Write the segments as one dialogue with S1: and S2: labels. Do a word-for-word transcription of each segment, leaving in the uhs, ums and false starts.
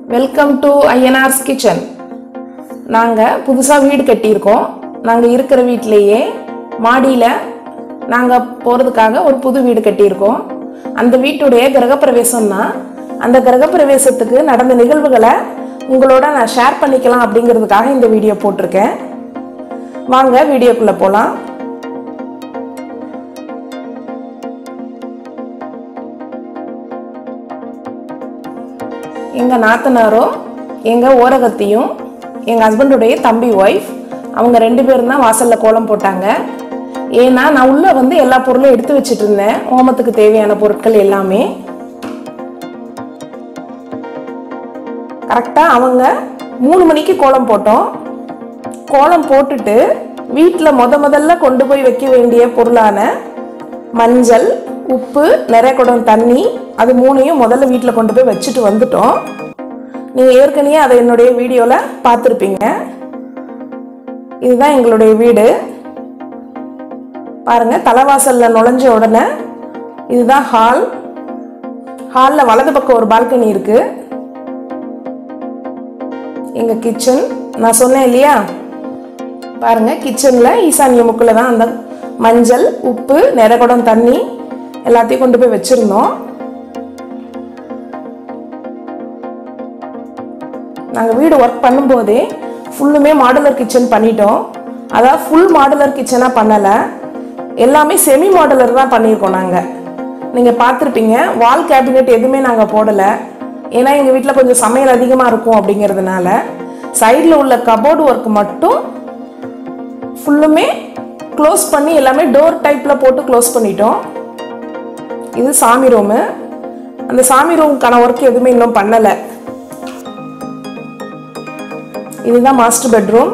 S1: Welcome to ஐஎன்ஆர்ஸ் kitchen. நாங்கள் புதுசாக வீடு கட்டியிருக்கோம். நாங்கள் இருக்கிற வீட்டிலேயே மாடியில் நாங்கள் போகிறதுக்காக ஒரு புது வீடு கட்டியிருக்கோம். அந்த வீட்டுடைய கிரகப்பிரவேசம் தான். அந்த கிரகப்பிரவேசத்துக்கு நடந்த நிகழ்வுகளை உங்களோட நான் ஷேர் பண்ணிக்கலாம் அப்படிங்கிறதுக்காக இந்த வீடியோ போட்டிருக்கேன். வாங்க வீடியோக்குள்ளே போகலாம். எங்கள் நாத்தனாரும் எங்கள் ஓரகத்தையும் எங்கள் ஹஸ்பண்டுடைய தம்பி ஒய்ஃப் அவங்க ரெண்டு பேரும் தான் வாசலில் கோலம் போட்டாங்க. ஏன்னா நான் உள்ளே வந்து எல்லா பொருளும் எடுத்து வச்சுட்டு இருந்தேன், ஹோமத்துக்கு தேவையான பொருட்கள் எல்லாமே. கரெக்டாக அவங்க மூணு மணிக்கு கோலம் போட்டோம். கோலம் போட்டுட்டு வீட்டில் முத முதல்ல கொண்டு போய் வைக்க வேண்டிய பொருளான மஞ்சள், உப்பு, நிறைய குடம் தண்ணி, அது மூணையும் முதல்ல வீட்டில் கொண்டு போய் வச்சுட்டு வந்துட்டோம். நீங்கள் ஏற்கனவே அதை என்னுடைய வீடியோவில் பார்த்துருப்பீங்க. இதுதான் எங்களுடைய வீடு. பாருங்கள், தலைவாசலில் நுழைஞ்ச உடனே இதுதான் ஹால். ஹாலில் வலது பக்கம் ஒரு பால்கனி இருக்குது. எங்கள் கிச்சன் நான் சொன்னேன் இல்லையா, பாருங்கள் கிச்சனில் ஈசானிய முக்கில் தான் அந்த மஞ்சள், உப்பு, நிறைய குடம் தண்ணி எல்லாத்தையும் கொண்டு போய் வச்சுருந்தோம். நாங்கள் வீடு ஒர்க் பண்ணும்போதே ஃபுல்லுமே மாடுலர் கிச்சன் பண்ணிட்டோம். அதாவது ஃபுல் மாடுலர் கிச்சனாக பண்ணலை, எல்லாமே செமி மாடுலர் தான் பண்ணியிருக்கோம். நாங்கள் நீங்கள் பார்த்துருப்பீங்க, வால் கேபினெட் எதுவுமே நாங்கள் போடலை. ஏன்னா எங்கள் வீட்டில் கொஞ்சம் சமையல் அதிகமாக இருக்கும் அப்படிங்கிறதுனால சைடில் உள்ள கபோர்டு ஒர்க் மட்டும் ஃபுல்லுமே க்ளோஸ் பண்ணி எல்லாமே டோர் டைப்பில் போட்டு க்ளோஸ் பண்ணிட்டோம். இது சாமி ரூமு. அந்த சாமி ரூமுக்கான ஒர்க் எதுவுமே இன்னும் பண்ணலை. இதுதான் மாஸ்டர் பெட்ரூம்.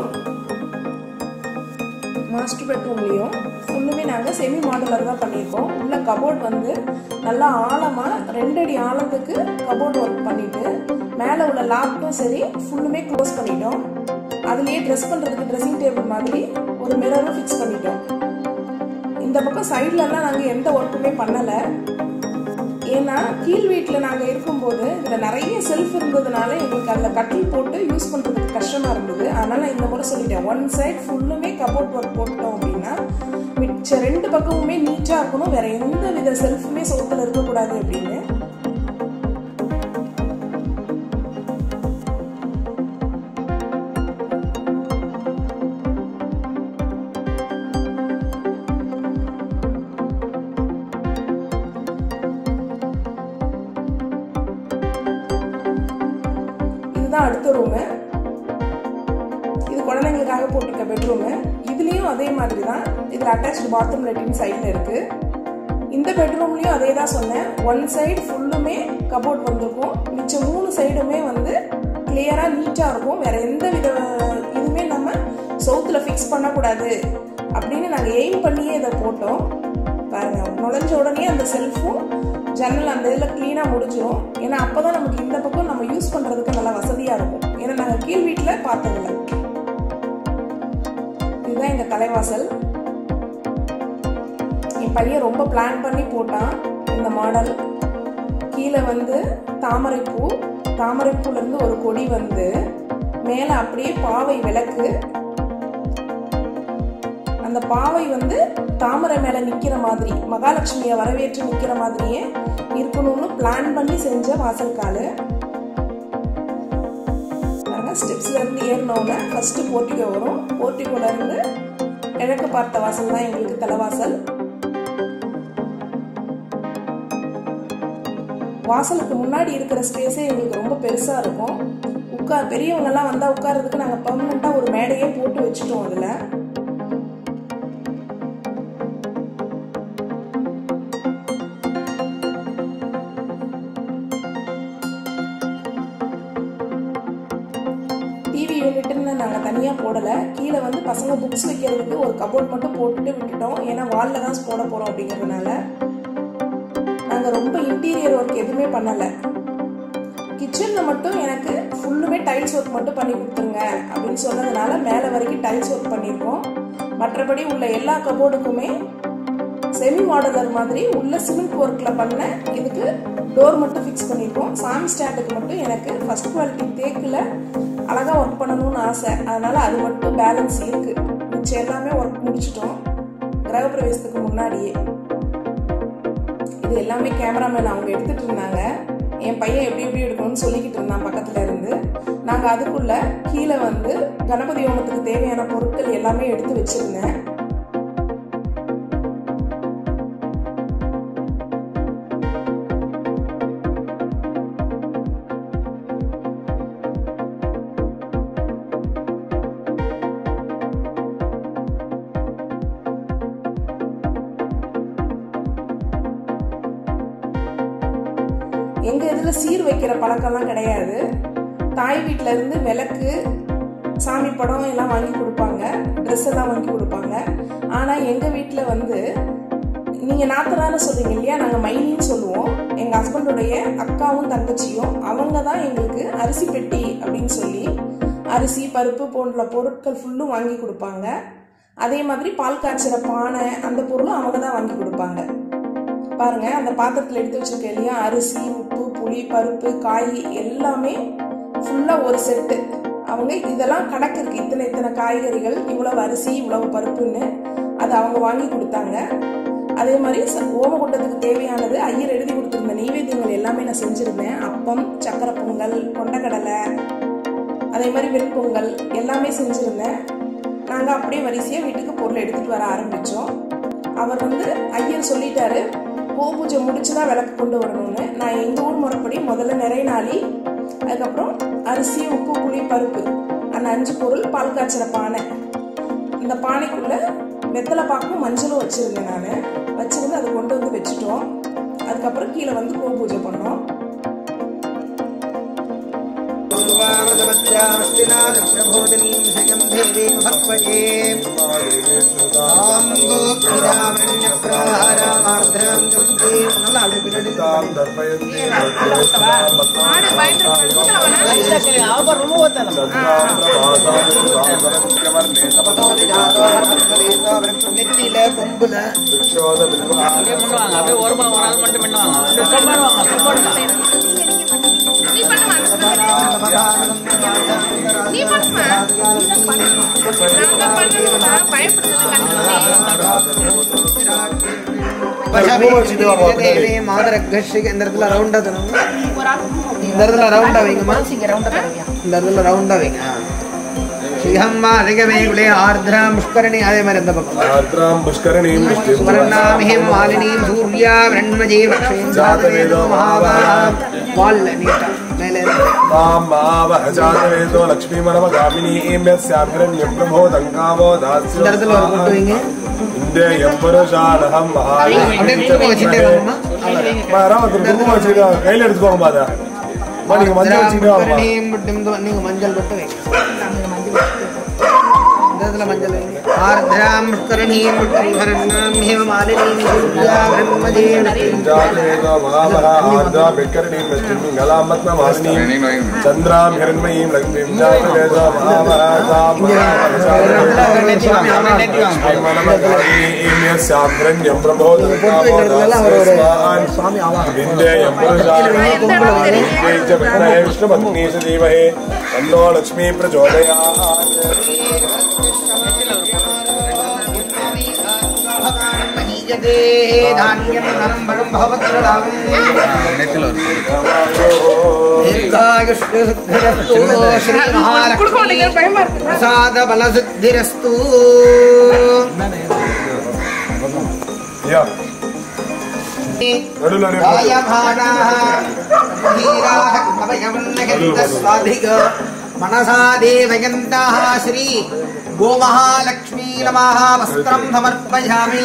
S1: மாஸ்டர் பெட்ரூம்லேயும் ஃபுல்லுமே நாங்கள் செமி மாடுலர் தான் பண்ணியிருக்கோம். உள்ள கபோர்ட் வந்து நல்லா ஆழமாக ரெண்டு அடி ஆழத்துக்கு கபோர்ட் ஒர்க் பண்ணிட்டு மேலே உள்ள லாக்கும் சரி ஃபுல்லுமே க்ளோஸ் பண்ணிட்டோம். அதுலேயே ட்ரெஸ் பண்ணுறதுக்கு ட்ரெஸ்ஸிங் டேபிள் மாதிரி ஒரு மிரரும் ஃபிக்ஸ் பண்ணிட்டோம். இந்த பக்கம் சைட்லலாம் நாங்கள் எந்த ஒர்க்குமே பண்ணலை. ஏன்னா கீழ் வீட்டில் நாங்கள் இருக்கும்போது இதில் நிறைய செல்ஃப் இருந்ததுனால எங்களுக்கு அதில் கட்டில் போட்டு யூஸ் பண்ணுறதுக்கு கஷ்டமாக இருந்தது. அதனால் நான் இந்த முறை சொல்லிட்டேன், ஒன் சைட் ஃபுல்லுமே கபோர்ட் ஒர்க் போட்டோம் அப்படின்னா மிச்ச ரெண்டு பக்கமுமே நீட்டாக இருக்கணும், வேற எந்த வித செல்ஃபுமே சோத்தில் இருக்கக்கூடாது அப்படின்னு. இதுதான் அடுத்த ரூமு. இது குழந்தைங்களுக்காக போட்டிருக்க பெட்ரூமு. இதுலேயும் அதே மாதிரி தான். இதில் அட்டாச்சு பாத்ரூம் லெட்டின் சைடில் இருக்குது. இந்த பெட்ரூம்லேயும் அதே தான் சொன்னேன், ஒன் சைடு ஃபுல்லுமே கபோர்ட் வந்திருக்கும், மிச்சம் மூணு சைடுமே வந்து கிளியராக நீட்டாக இருக்கும். வேற எந்த வித இதுவுமே நம்ம சவுத்தில் ஃபிக்ஸ் பண்ணக்கூடாது அப்படின்னு நாங்கள் எய்ம் பண்ணியே இதை போட்டோம். பாருங்க, நுழைஞ்ச உடனே அந்த செல்ஃபும் ஜன்னல் அந்த இதில் க்ளீனாக முடிஞ்சிடும். ஏன்னா அப்போ தான் நமக்கு இந்த பக்கம் நம்ம யூஸ் பண்ணுறதுக்கு நல்லா வசதியாக இருக்கும். ஏன்னா நாங்கள் கீழ் வீட்டில் பார்த்ததில்லை. இதுதான் எங்கள் தலைவாசல். என் பையன் ரொம்ப பிளான் பண்ணி போட்டான் இந்த மாடல். கீழே வந்து தாமரைப்பூ, தாமரைப்பூலேருந்து ஒரு கொடி வந்து மேலே அப்படியே பாவை விளக்கு, அந்த பாவை வந்து தாமரை மேலே நிற்கிற மாதிரி மகாலட்சுமியை வரவேற்று நிற்கிற மாதிரியே இருக்கணும்னு பிளான் பண்ணி செஞ்ச வாசல் காலு. நாங்கள் ஸ்டெப்ஸ்ல இருந்து ஏறினோன்னு ஃபர்ஸ்ட் போர்ட்டிகோ வரும். போர்ட்டிகோல இருந்து கிழக்கு பார்த்த வாசல் தான் எங்களுக்கு தலைவாசல். வாசலுக்கு முன்னாடி இருக்கிற ஸ்பேஸே எங்களுக்கு ரொம்ப பெருசா இருக்கும். உட்கார் பெரியவங்க எல்லாம் வந்தா உட்கார்றதுக்கு நாங்கள் பெர்மனண்டா ஒரு மேடையே போட்டு வச்சுட்டோம். அதுல டிவி யூனிட்னு நாங்கள் தனியாக போடலை. கீழே வந்து பசங்க புக்ஸ் வைக்கிறதுக்கு ஒரு கபோர்ட் மட்டும் போட்டுட்டு விட்டுட்டோம். ஏன்னா வாலில் தான் போட போகிறோம் அப்படிங்கிறதுனால நாங்கள் ரொம்ப இன்டீரியர் ஒர்க் எதுவுமே பண்ணலை. கிச்சனில் மட்டும் எனக்கு ஃபுல்லுமே டைல்ஸ் ஒர்க் மட்டும் பண்ணி கொடுத்துருங்க அப்படின்னு சொன்னதுனால மேலே வரைக்கும் டைல்ஸ் ஒர்க் பண்ணியிருக்கோம். மற்றபடி உள்ள எல்லா கபோர்டுக்குமே செமி மாடலர் மாதிரி உள்ள சிமெண்ட் ஒர்க்ல பண்ண இதுக்கு டோர் மட்டும் ஃபிக்ஸ் பண்ணியிருக்கோம். சாமி ஸ்டாண்டுக்கு மட்டும் எனக்கு ஃபர்ஸ்ட் குவாலிட்டி தேக்குல அழகா ஒர்க் பண்ணணும்னு ஆசை. அதனால அது மட்டும் பேலன்ஸ் இருக்கு. மிச்சம் எல்லாமே ஒர்க் முடிச்சிட்டோம் கிரகப்பிரவேசத்துக்கு முன்னாடியே. இது எல்லாமே கேமராமேன் அவங்க எடுத்துட்டு இருந்தாங்க. என் பையன் எப்படி எப்படி எடுக்கணும்னு சொல்லிக்கிட்டு இருந்தான் பக்கத்துல இருந்து. நாங்க அதுக்குள்ள கீழே வந்து கணபதி ஹோமத்துக்கு தேவையான பொருட்கள் எல்லாமே எடுத்து வச்சிருந்தேன். எங்க இதுல சீர் வைக்கிற பழக்கம்லாம் கிடையாது. தாய் வீட்டுல இருந்து விளக்கு, சாமி படம் எல்லாம் வாங்கி கொடுப்பாங்க, ட்ரெஸ் எல்லாம் வாங்கி கொடுப்பாங்க. ஆனா எங்க வீட்டுல வந்து நீங்க நாத்தனார சொல்றீங்க இல்லையா, நாங்க மைனின்னு சொல்லுவோம். எங்க ஹஸ்பண்டோடைய அக்காவும் தங்கச்சியும் அவங்க தான் எங்களுக்கு அரிசி பெட்டி அப்படின்னு சொல்லி அரிசி பருப்பு போன்ற பொருட்கள் ஃபுல்லும் வாங்கி கொடுப்பாங்க. அதே மாதிரி பால் காய்ச்சிற பானை அந்த பொருளும் அவங்க தான் வாங்கி கொடுப்பாங்க. பாருங்க அந்த பாத்திரத்தில் எடுத்து வச்சிருக்கேன் இல்லையா, அரிசி, உப்பு, புளி, பருப்பு, காய் எல்லாமே ஃபுல்லா ஒரு செட்டு. அவங்க இதெல்லாம் கணக்கு இருக்கு, இத்தனை இத்தனை காய்கறிகள், இவ்வளவு அரிசி, இவ்வளவு பருப்புன்னு அது அவங்க வாங்கி கொடுத்தாங்க. அதே மாதிரி ஓமகுண்டத்துக்கு தேவையானது ஐயர் எழுதி கொடுத்துருந்த நெய்வேத்தியங்கள் எல்லாமே நான் செஞ்சிருந்தேன். அப்பம், சக்கரை பொங்கல், கொண்டக்கடலை, அதே மாதிரி வெண்பொங்கல் எல்லாமே செஞ்சிருந்தேன். நாங்க அப்படியே வரிசையா வீட்டுக்கு பொருளை எடுத்துட்டு வர ஆரம்பிச்சோம். அவர் வந்து ஐயர் சொல்லிட்டாரு கோ பூஜை முடிச்சுதான் விளக்கு கொண்டு வரணும்னு. நான் எங்க ஊர் முறைப்படி முதல்ல நிறைய நாளி, அதுக்கப்புறம் அரிசி, உப்பு, புளி, பருப்பு அந்த அஞ்சு பொருள், பால் காய்ச்சிற பானை, இந்த பானைக்குள்ள வெத்தலை பாக்கும் மஞ்சளும் வச்சிருந்தேன். நான் வச்சிருந்து அதை கொண்டு வந்து வச்சுட்டோம். அதுக்கப்புறம் கீழே வந்து கோ பூஜை பண்ணோம்.
S2: ஆர்திராம் புஷ்கரணி அதே மாதிரி அந்த பக்கம் ஆர்திராம் புஷ்கரணி ஸ்வர்ணாமிஹிம் மாலினீம் சூர்யா பிரண்மஜே வக்ஷேம் ஜாதவேதோ மகாபாம் வால்ல நீட்டா மேலே மாமாவஹ ஜாதவேதோ லக்ஷ்மீ மனமகாமினீம் யஸ்யாபிரண்யம் பிரபோதங்காவோ தாஸ்ய இந்த இடத்துல ஒரு போட்டுவீங்க. இந்த எம்பரஜாலஹம் மகாலினீம் அப்படியே வச்சிட்டே வாங்கம்மா. மாரா வந்து குங்குமம் வச்சிட்டு கையில எடுத்துக்கோங்க பாதா. நீங்க மஞ்சள் வச்சிட்டு வாங்க. நீங்க மஞ்சள் போட்டு வைங்க. இந்த மஞ்சள் வைங்க. ஆர்திராம் புஷ்கரணீம் புஷ்கரணாம் ஹேம மாலினீம் சூர்யா பிரம்மஜே ஜாதவேதோ மகாபரா ஆர்திரா பிக்கரணீம் மஸ்திங்கலாம் மத்ம மாலினீம் சந்திராம் ஹிரண்மயீம் லக்ஷ்மீம் ஜாதவேதோ மகாபரா சாமராஜாம் யஸ்யாம்பிரண்யம் பிரபோதங்காமோதாஸ்வான் விந்தேயம் புருஷாயம் விஷ்ணு பத்னீ சதீமஹே தன்னோ லக்ஷ்மீ பிரச்சோதயாத். धान्यं धनं भगं भवत्रदां दीर्घायुष्यसिद्धिरस्तु श्रीमहालक्ष्मी प्रसादबलसिद्धिरस्तु. मनसा देवयन्तः श्री गोमहालक्ष्मी नमः वस्त्रं समर्पयामि.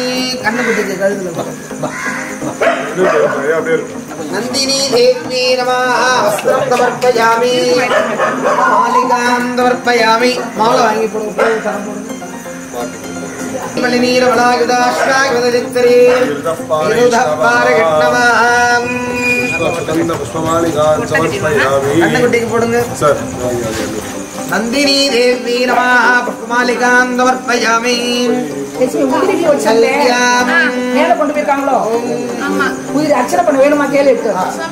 S2: नंदिनी देवी नमः वस्त्रं समर्पयामि. मालिकां समर्पयामि. माला वांगी पड़ो मलिनीरवलायुधाश्वायुधचित्रे विरुधपारघट्नवां पुष्पमालिकां समर्पयामि. अन्नकुट्टिक्कु पोडुंग सर. नंदिनी देवी नमः पुष्पमालिकां समर्पयामि.
S3: உதிரி வச்சே மேல கொண்டு போயிருக்காங்களோ உதிரி அர்ச்சனை பண்ண வேணுமா கேளு இருக்கு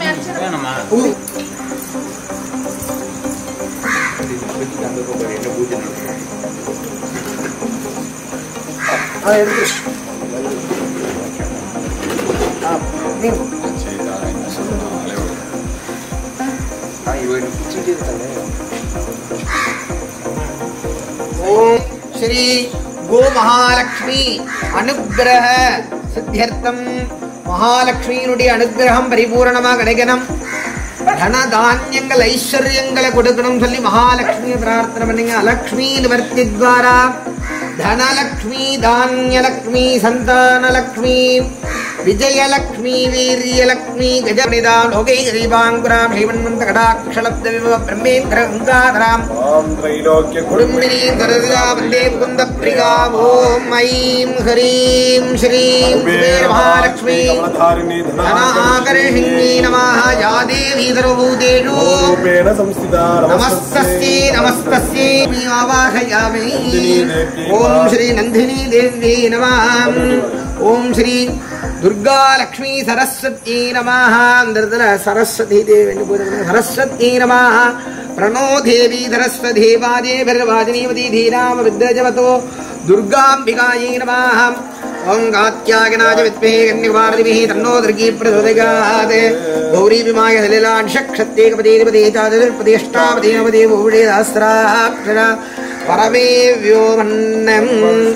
S2: ओम श्री गो महालक्ष्मी अनुग्रह सिद्ध्यर्थम महालक्ष्मीनुடைய அனுகிரகம் பரிபூரணமாக கிடைக்கணும் தன தானியங்கள் ஐஸ்வர்யங்களை கொடுக்கணும் சொல்லி மகாலட்சுமியை பிரார்த்தனை பண்ணுங்க அலக்ஷ்மி நிவர்த்தி துவாரா தனலக்ஷ்மி தானியலக்ஷ்மி சந்தானலக்ஷ்மி விஜயலக்ஷ்மி வீரியலக்ஷ்மி கஜனிதா லோகை கரீபாங்குராம் ஹைவன்மந்த கடாட்சலப்த விபவ பிரம்மேந்திர கங்காதராம்
S4: ஓம் த்ரைலோக்ய
S2: குடும்பினி சரதா வந்தே முகுந்த பிரியா ஓம் ஐம் ஹரீம் ஸ்ரீம் குபேர மகாலக்ஷ்மி
S4: கமலதாரிணி
S2: தனாகர்ஷிணி நமः யா தேவி சர்வபூதேஷு
S4: ரூபேண संस्थिता
S2: நமஸ்தஸ்யே நமஸ்தஸ்யே ஆவாஹயாமி ஓம் ஸ்ரீ நந்தினி தேவி நமः ஓம் ஸ்ரீ दुर्गा लक्ष्मी सरस्वती नमः अंदर सरस्वती देवी सरस्वती नमः प्रणो देवी सरस्वती वाजे भर्वाजिनीवती धीराम विद्रजवतो दुर्गांबिकायै नमः ओम कात्यायनाय विद्महे कन्याकुमारीभिः तन्नो दुर्गी प्रचोदयात् गौरी विमाय सलिलांशक्षत्येकपदेपदे चादुर्पदेष्टापदेवदे भूषे सहस्राक्षर परमे व्योमन्नं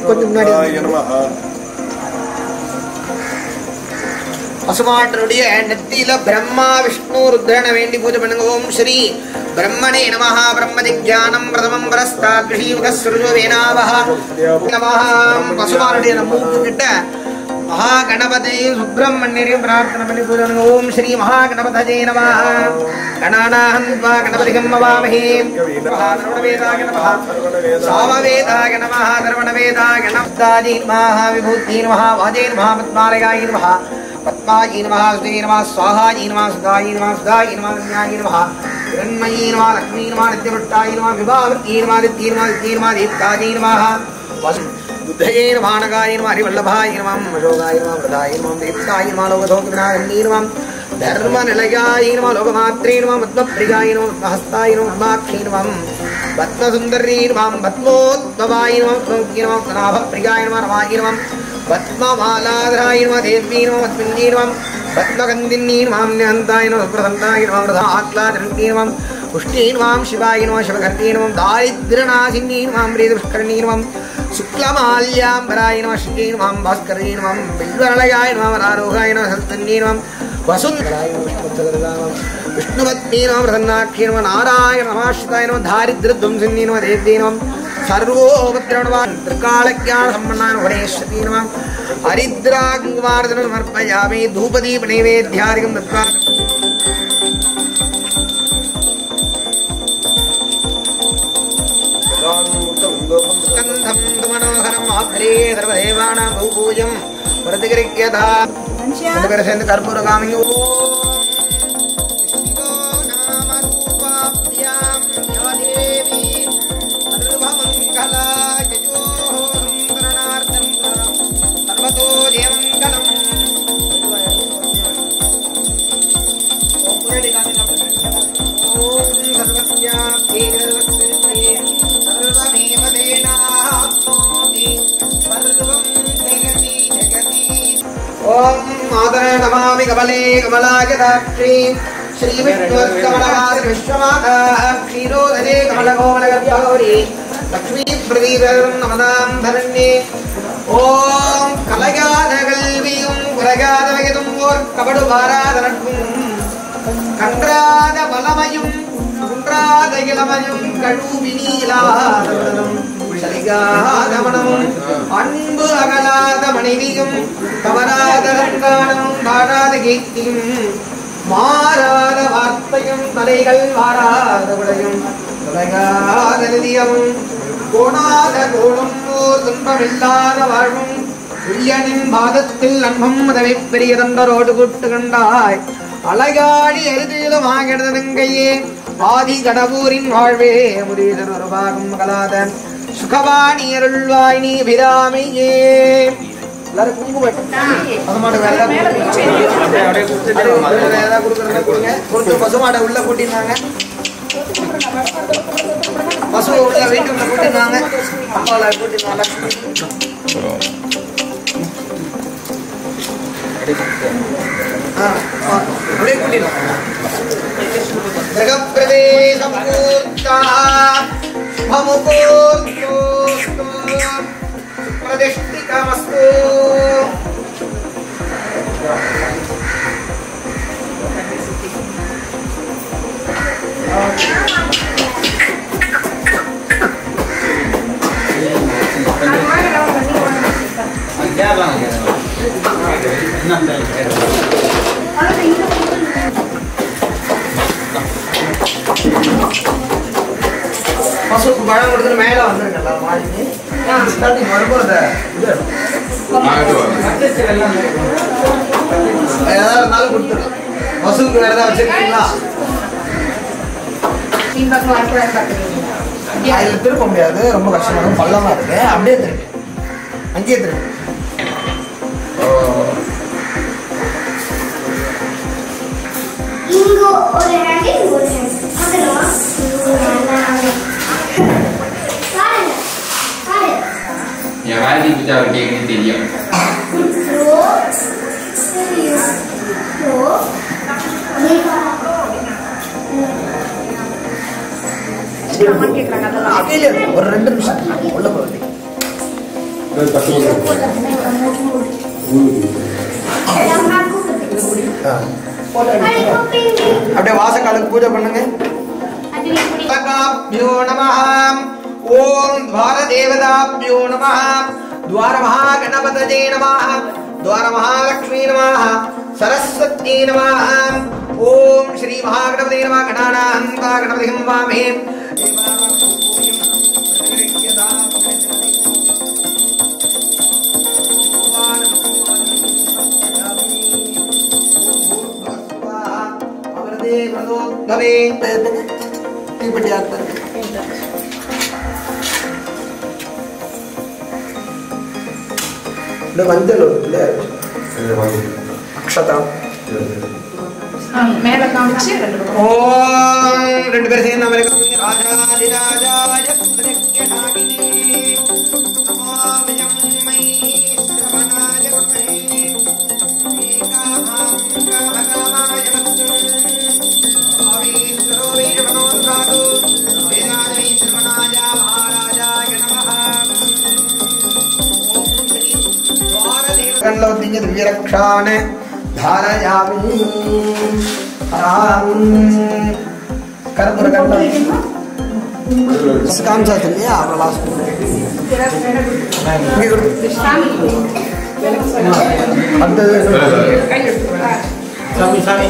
S2: பசுமாட்டனுடைய நெத்தியில பிரம்மா விஷ்ணு ருத்ரன வேண்டி பூஜை பண்ணுங்க ஓம் ஸ்ரீ பிரம்மணே நமஹ பிரம்மதிஞானம் பிரதமம் பிரஸ்தாத் ரிஷீவகஸ்ருவேனாவஹ நமஹ பசுமானுடைய மூக்கு கிட்ட மகா கணபதி சுப்பிரமணியரையும் பிரார்த்தனை பண்ணி பூஜை பண்ணுங்க ஓம் ஸ்ரீ மகா கணபதயே நமஹ கணானாஹன்வா கணபதிகம் மவாமஹே சர்வணவேதாய நமஹ சாமவேதாய நமஹ சர்வணவேதாய நமஸ்தாதி நமஹ விபூதி நமஹ வாஜே நமஹ பத்மாலயாய நமஹ पद्मायै नमः सुदे नमः स्वाहायै नमः सुदायै नमः सुदायै नमः रम्यायै नमः हिरण्मयी नमः लक्ष्मी नमः नित्यवृत्तायै नमः विभावत्यै नमः दित्यै नमः दित्यै नमः दीप्तायै नमः बुद्धये नमः नागाय नमः हरिवल्लभाय नमः अशोकाय नमः वृदाय नमः दीप्ताय नमः लोकधोकविनाशिन्यै नमः धर्मनिलयाय नमः लोकमात्रे नमः पद्मप्रियाय नमः पद्महस्ताय नमः पद्माक्षी नमः पद्मसुन्दर्यै नमः पद्मोद्भवाय नमः पद्मोज्ञ नमः पद्मनाभप्रियाय नमः रमाय नमः पद्ममालाधराय नमः देव्यै नमः पद्मिन्यै नमः पद्मगन्धिन्यै नमः न्यन्ताय नमः प्रसन्नाय नमः वृद्धात्लाधरण्यै नमः पुष्ट्यै नमः शिवाय नमः शिवकर्त्यै नमः दारिद्र्यनाशिन्यै नमः मृदुष्करण्यै नमः शुक्लमाल्याम्बराय नमः श्रीयै नमः भास्कर्यै नमः बिल्वरलयाय नमः वरारोहाय नमः सरस्वत्यै नमः वसुन्धराय नमः विष्णुपत्न्यै नमः प्रसन्नाक्षै नमः नारायण नमाश्रिताय नमः दारिद्र्यध्वंसिन्यै नमः देव्यै नमः सर्वोपद्रवणवान् त्रिकालज्ञान सम्पन्नाय गणेश्वरी नमः हरिद्राकुङ्कुमार्चनं समर्पयामि धूपदीप नैवेद्यादिकं दत्त्वा स्कन्धं मनोहरं आभरे सर्वदेवानां भूपूजं प्रतिगृह्यता प्रतिगृह्यन्त कर्पूरगामिनी ओम ओम मातरे नमामि कमले कमलाय दाक्षी श्री विष्णुकमलवासिनी विश्वमाता क्षीरोदरे कमलकोमलगर्भगौरी लक्ष्मी प्रदीपं नमदां धरण्ये ओम कलयाद कल्वियुं कुलयाद वयदुं ओर कबडु वाराद नट्टुं कण्ड्राद बलमयुं कुण्ड्राद इलमयुं कडुविनीलादं शलिगादमनं அன்பு அகலாத மனைவியும் தவறாத ரங்கானம் வாராத கீர்த்தியும் மாறாத வார்த்தையும் தலைகள் வாராத உடையும் தொலைகாத நிதியம் கோணாத கோணம் ஓர் துன்பமில்லாத வாழ்வும் துரியனின் பாதத்தில் அன்பம் உதவி பெரிய தண்டரோடு கூட்டு கண்டாய் அழகாடி எருதிலுமாகிறது கையே ஆதி கடவுரின் வாழ்வே முரீதர் ஒரு பாகம் கலாத சுகவாணி அருள்வாயினி அபிராமியே. எல்லாரும் குங்குமம் பசுமாடு வேற ஏதாவது கொடுக்குறதா கொடுங்க. கொஞ்சம் பசுமாடை உள்ள கூட்டினாங்க, பசு உள்ள வீட்டுக்குள்ள கூட்டினாங்க, அம்மாவை கூட்டினாங்க. அப்படியே கூட்டினாங்க. ஜெகப்பிரவேசம் பூர்த்தா சுபமுகூர்த்தோஸ்து பிரதிஷ்டிதமஸ்து. பசுக்கு பழம் கொடுத்து மேல வந்துருக்கல மாடிக்கு வரும்போது ஏதாவது இருந்தாலும் கொடுத்துருக்கலாம். பசுக்கு வேற ஏதாவது வச்சிருக்கீங்களா? அதுல திருப்ப முடியாது, ரொம்ப கஷ்டமா பள்ளமா இருக்கு. அப்படியே திருப்பி அங்கேயே திருப்பி.
S5: இங்க ஒரு ஹேண்ட் ஒரு ஹேண்ட் அதெல்லாம் பாருங்க பாருங்க
S6: யாராவது கிட்ட கேட்க தெரியும்.
S5: ரோ ரோ
S2: ஒரு ரெண்டு நிமிஷம் உள்ள போகுது. அப்படியே வாசக்காலுக்கு பூஜை பண்ணுங்க. ஓம் துவார தேவதாப்யோ நமः, துவார மகாகணபதயே நமः, துவார மகாலக்ஷ்மீ நமः, சரஸ்வத்யை நமः. ஓம் ஸ்ரீ மகாகணபதயே நமः. கணானாம் தா கணபதிம் வாமஹே. மஞ்சள் அக்ஷதம்
S1: மேல காமிச்சு
S2: ஓம் ரெண்டு பேரும் சேர்ந்து ராஜாதிராஜாய புத்ரக்யநாகினே நமோயம் மை ஸ்ரவணாய வக்ரே ஏகாமாம் காமகாமாய வக்ரம் ஆவீஸ்வரோ வீரமனோதாது வேதாயை ஸ்ரவணாய மகாராஜாய நமः. ஓம் ஸ்ரீ துவாரதேவ திவ்யரக்ஷான धारयामि कर्पूर काम साथ लिया और लास्ट स्वामी स्वामी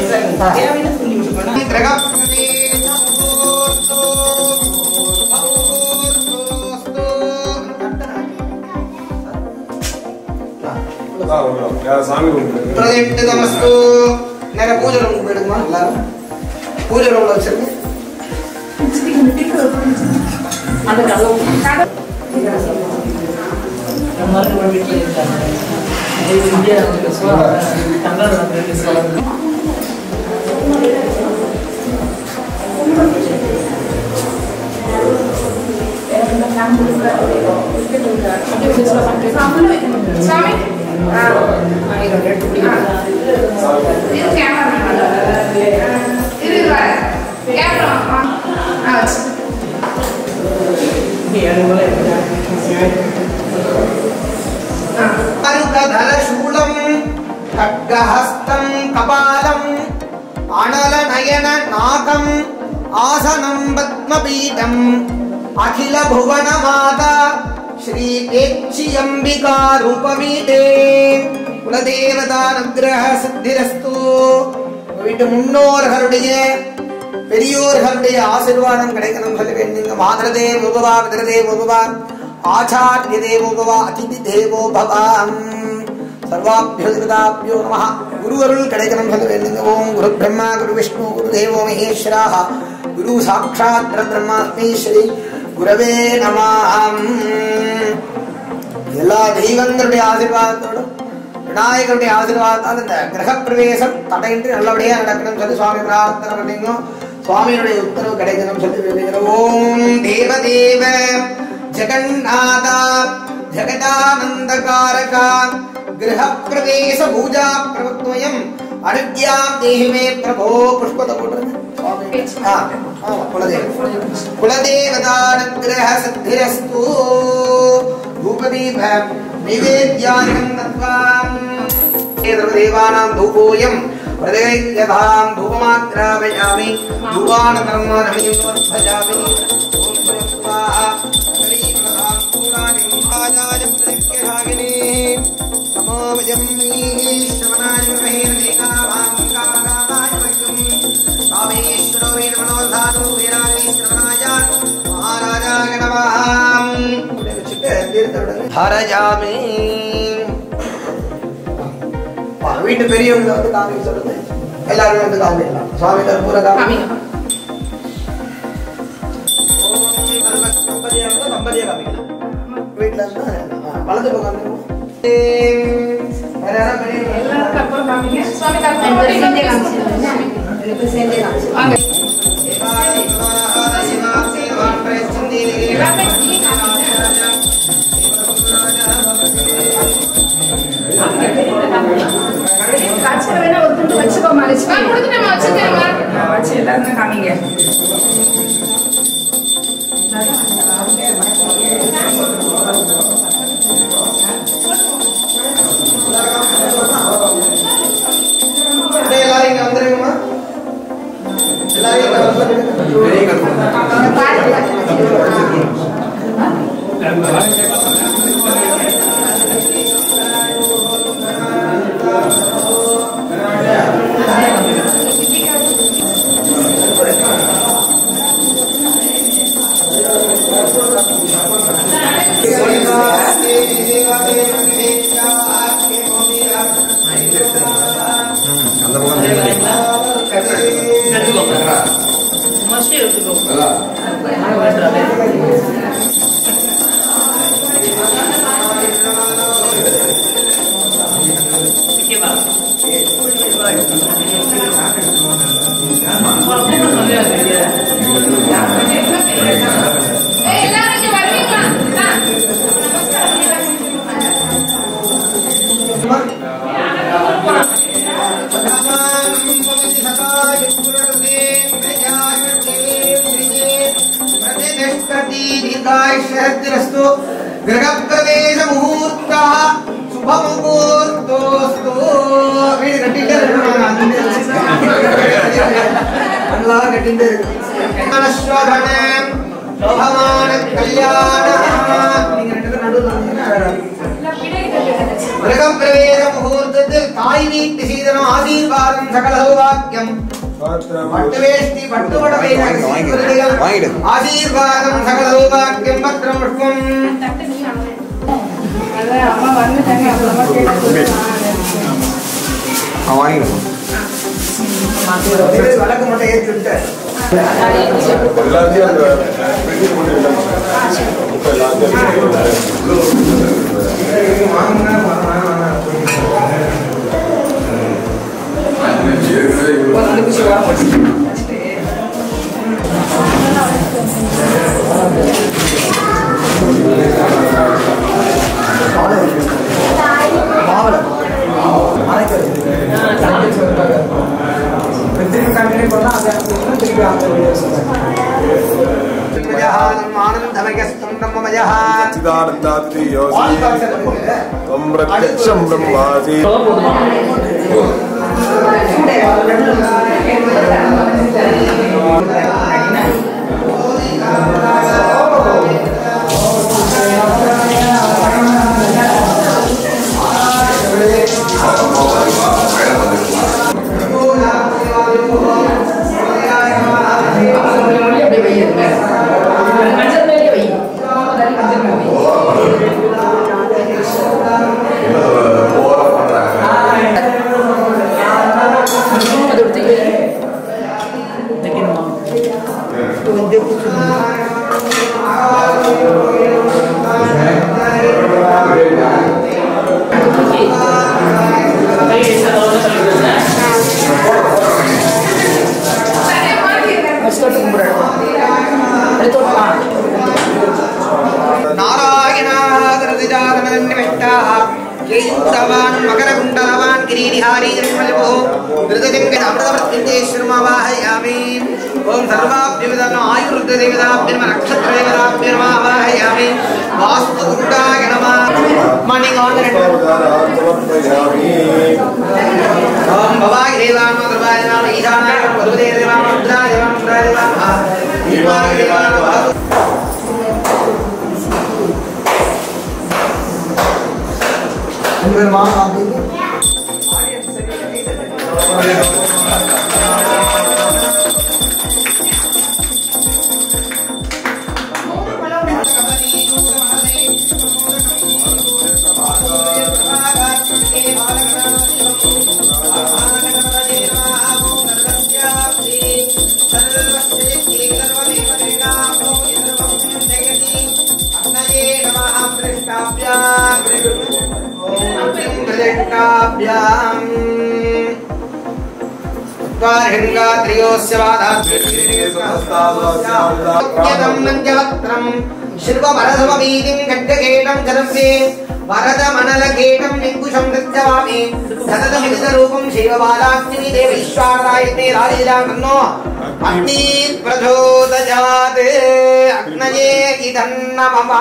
S2: பிரதிஷ்டிதமஸ்து. நேரா பூஜை ரூமுக்கு போயிடுமா? எல்லாரும் பூஜை ரூம்ல வச்சிருங்க.
S1: சாமி
S2: शूलम खड्गहस्तं कपालम अनल नयन नाकम आसनं पद्मपीठम अखिल भुवन माता श्री पेक्षियंबिका रूपमीते कुलदेवता अनुग्रह सिद्धिरस्तु. வீட்டு முன்னோர்களுடைய பெரியோர்களுடைய ஆசீர்வாதம் கிடைக்கணும் சொல்ல வேண்டும். மாதரதே உபவா விதரதே உபவா ஆச்சாரிய தேவோபவா அதிதி தேவோ பவாம் சர்வாபியோ தேவதாபியோ நமஹ. குரு அருள் கிடைக்கணும் சொல்ல வேண்டும். ஓம் குரு பிரம்மா குரு விஷ்ணு குரு தேவோ மகேஸ்வரः குரு சாட்சாத் பிரம்மாஸ்மி ஸ்ரீ குரவே நமஹம். எல்லா தெய்வங்களுடைய ஆசீர்வாதத்தோடும் விநாயகருடைய ஆசீர்வாதத்தால் இந்த கிரக பிரவேசம் தடையின்றி நல்லபடியா நடக்கணும் சொல்லி சுவாமி பிரார்த்தனை பண்ணீங்க. சுவாமியுடைய உத்தரவு கிடைக்கணும் சொல்லி வேண்டுகிறோம். ஓம் தேவதேவ ஜெகநாத ஜெகதானந்தகாரகா கிரக பிரவேச பூஜா பிரவத்வயம் அனுக்யாம் தேஹிமே பிரபோ. புஷ்பத்தை போடுறது குலதேவதானுக்கிரக சித்திரஸ்து. தூபதீப நிவேத்யாயம் தத்வாம் தேவானாம் தூபோயம் பிரதேயதாம் தூபமாக்ராமயாமி தூபானதரம் ரமயம் வர்த்தயாமி. ஓம் ஸ்வாஹா ஸ்ரீமதாம் பூராணிம் ஆஜாய பிரத்யஹாகினே நமோ வயம் ஈஸ்வராய ரஹேனேகாவாம் காகாவாய வயம் சாமேஸ்வரோ வீரமனோதாதோ வீராணீஸ்வராய மகாராஜாய நமஹம். ஹரஜாமி. வீட்டு பெரியவங்க வந்து காமிக்க சொல்லுது. எல்லாரும் வந்து காமிக்கலாம். சுவாமி கற்பூர காமி தம்பதியா காமிக்கலாம். வீட்டுல இருந்தா வலது பக்கம் வேற யாரா பெரியவங்க
S1: எல்லாருக்கும் அப்புறம் காமிங்க. சுவாமி கற்பூர சேர்ந்தே காமிச்சிருங்க. வேணா ஒரு துண்டு வச்சுக்கோமா. வச்சு எல்லாருமே காமிங்க.
S2: எல்லாரும் இங்க வந்துருங்கம்மா. எல்லாரும் இங்க அந்த பக்கம் गृह प्रवेश मुहूर्त शुभ मुहूर्तोस्तु शोभमान कल्याण गृह प्रवेश मुहूर्त ताई वीट्टु सीदनम आशीर्वादम सकल सौभाग्यम पट्टवेष्टि पट्टुवडवे आशीर्वादम सकल सौभाग्यम पत्रम पुष्पम
S1: அம்மா வந்துட்டாங்க. அப்புறமா கேட்டு
S2: வழக்கு மட்டும் ஏற்றி விட்டு
S4: எல்லாத்தையும் அந்த பெட்டி போட்டு எல்லாத்தையும் प्रत्यक्षं ब्रह्मासि
S2: Thank you. मकरकुण्डलवान् गिरिनिहारी जन्मजपो धृतजङ्गमृतवर्तिन्देश्वरमावाहयामि ॐ सर्वाभ्युविदन आयुर्देवताभ्यर्म नक्षत्रदेवताभ्यर्मावाहयामि वास्तुगुरुडाय नमः मणिं ॐ भवाय देवान् मधुराय नमः ईशानाय मधुदे देवान् रुद्राय नमः रुद्राय नमः ईवाय देवान् वरदमनलकेटं निकुशं नृत्यवामि धनदमिदरूपं शिवबालाग्नि देवैश्वरायते राजिलान्नो अग्नि प्रचोदयात् अग्नये इदन्नमम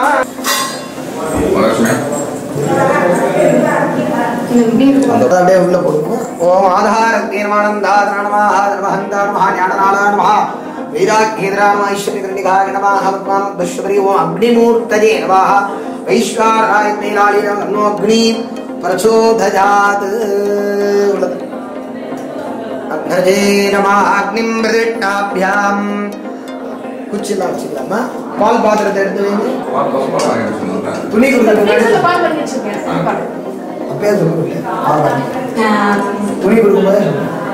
S2: அப்படியே உள்ள போடுங்க. ஓம் ஆதார தீர்மானந்தாத நமஹ நமஹந்த நமஹ ஞானநாளா நமஹ வீராக்கேந்திரா நமஹ ஐஸ்வர்யகரணிகாய நமஹ பத்மான பஷ்வரி ஓம் அக்னிமூர்த்தஜே நமஹ வைஸ்வாராய நீலாலி நமோ அக்னி பிரச்சோதயாத் உள்ளது. அக்னஜே நமஹ அக்னிம் பிரதிஷ்டாभ्याம் குச்சிலாம் வச்சுக்கலாமா? பால் பாத்திரத்தை எடுத்து வைங்க. துணி கொடுங்க. பால் பண்ணி வச்சிருக்கேன். அப்படியே சொல்லுங்க. துணி கொடுக்கும்போது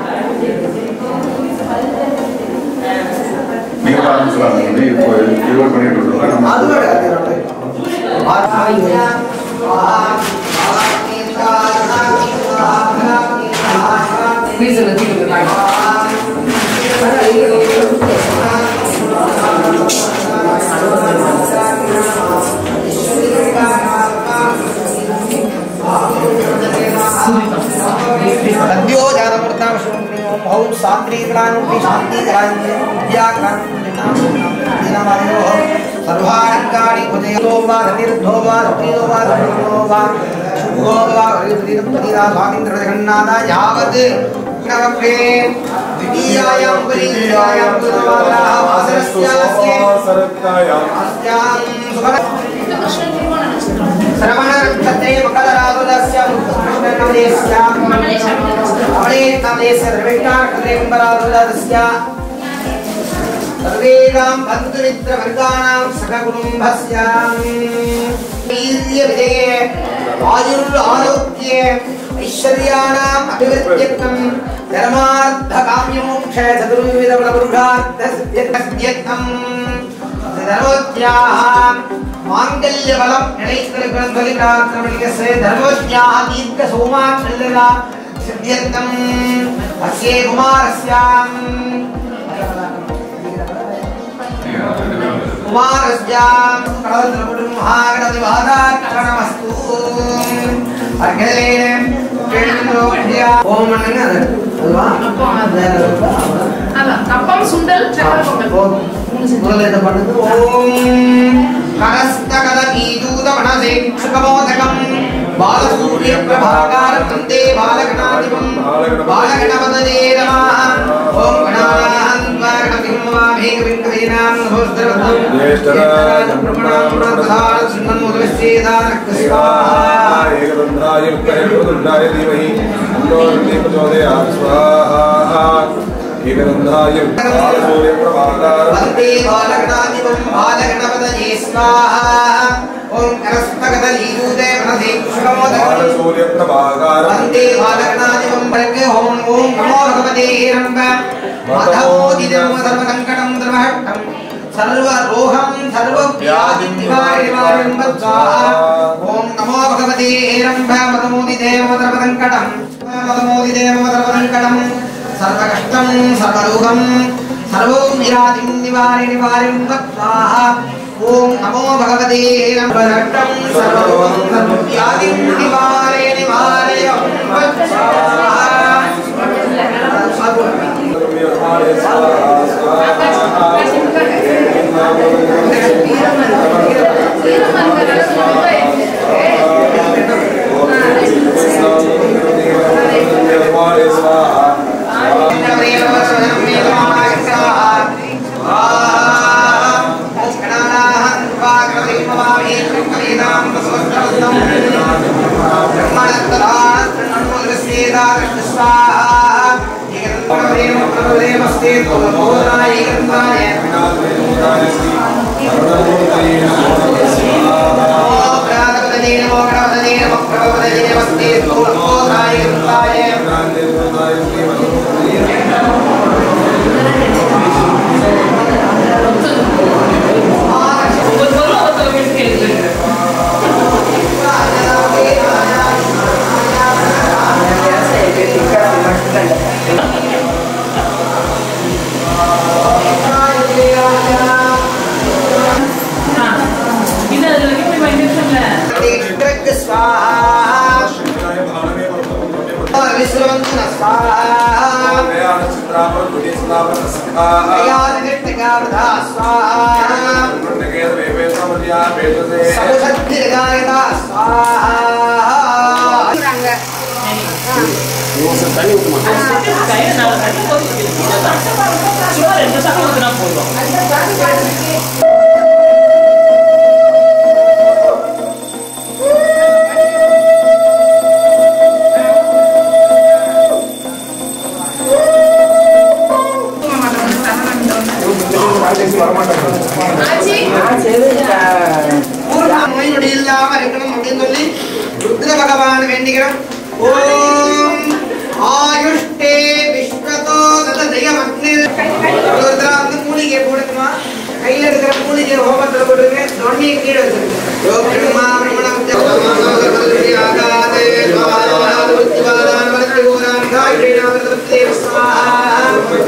S4: நீங்க பாருங்க சொல்லலாம். இப்போ இவர் பண்ணிட்டு இருக்கோம். நம்ம
S2: அதோட கத்திரோட
S3: ப்ளீஸ் வெச்சுக்கோங்க.
S2: नद्यो जातमूर्तां शुभं हौं सान्द्रीकलानुति शान्तिकलानुति व्याकरणो सर्वाणि भुजयो वा धनिर्धो वा धनिर्धो वा धनिर्धो वा शुभो वा हरिद्रीरपतिरा स्वामिन्द्रजगन्नाथ यावत् नवप्रे द्वितीयायां परियायां गुरुवाराः वासरस्यास्ये
S4: सरत्तायाम्
S2: अस्यां सुभा श्रवण नक्षत्रे मकरराजुलस्य कृष्णनवदेस्य अमलेशनवदेस्य द्रविष्टाक्षत्रेम्बराजुलस्य सर्वेदां बन्धुमित्रवर्गाणां सककुटुम्बस्य वीर्यविजये आयुरारोग्ये ऐश्वर्याणाम् अभिवृद्ध्यर्थं धर्मार्थकाम्यमोक्ष चतुर्विधबलपुरुषार्थसिद्ध्यर्थं धर्मोद्याः मांगल्यबलं निलैस्तरग्रन्थलिकात्रमणिकस्य धर्मोज्ञाः दीर्घसौमाक्षल्यदा सिद्ध्यर्थम् अस्ये कुमारस्याम् कुमारस्याम् कळवत्रपुटुं महागणपतिवादार्पणमस्तु अर्घ्यलेन केळिन्द्रोभ्या ओम मन्नंगा அதுவா
S1: அதான் கப்பம் சுண்டல் சக்கரை பொங்கல்
S2: முதல்ல என்ன பண்ணுது ஓம் கரஸ்தகலகீதூத மனசே சுகமோதகம் பாலசூரிய பிரபாகாரம் வந்தே பாலகணாதிபம் பாலகணபதே நமः ஓம் கணானாஹம் வாரணபிம் வாமேக விங்கவேனாம் நமோஸ்தரவதம் ஜேஷ்டராஜ பிரம்மணாம் பிரதான சுமன்முதவிஸ்தேதானக்ஸ்வாஹா
S4: ஏகதந்தாய பிரயோதுண்டாய தீமஹி தன்னோ பிரச்சோதயாத் ஸ்வாஹா ஏகதந்தாய பாலசூரிய பிரபாகாரம்
S2: वन्दे बालगणाधिपं बालगणपतये स्वाहा ओम करस्तगदलीदूते मनसे सुखमोदकं
S4: बालसूर्य प्रभागारं
S2: वन्दे बालगणाधिपं भर्गे ओम ओम नमो भगवते हिरण्य माधवोदितं सर्वसङ्कटं सर्वहट्टं सर्वरोहं सर्वव्याधिं निवारयं स्वाहा। ओम नमो भगवते हेरम्बमदमोदिदेवमदरपदङ्कडं मदमोदिदेवमदरपदङ्कडं सर्वकष्टं सर्वरोगं सर्वव्याधिं निवारयं स्वाहा। ओम नमो भगवते हेरम्बकष्टं सर्वरोगं सर्वव्याधिं निवारयं स्वाहा। रुद्र भगवान वेंडिगरम ओम आयुष्टे विश्वतो तत जयमग्नि रुद्र அந்த மூலிகை போடுமா கையில இருக்கிற மூலிகை ஹோமத்துல போடுங்க தொண்டி கீழ வச்சிருங்க யோ பிரம்மா பிரம்மணம் ஜபமானோதர்மதி ஆகாதே ஸ்வாஹா உத்வாதான் வர்த்திகோரான் காயத்ரி நாமதே ஸ்வாஹா